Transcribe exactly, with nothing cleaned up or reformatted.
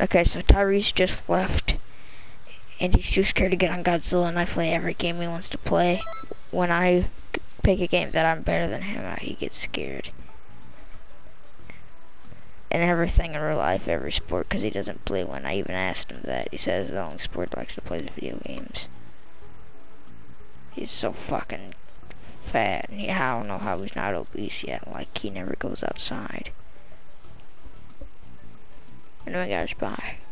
Okay, so Tyrese just left, and he's too scared to get on Godzilla, and I play every game he wants to play. When I pick a game that I'm better than him at, he gets scared. And everything in real life, every sport, because he doesn't play one. I even asked him that. He says the only sport he likes to play is video games. He's so fucking fat, and he, I don't know how he's not obese yet. Like, he never goes outside. Anyway, guys, bye.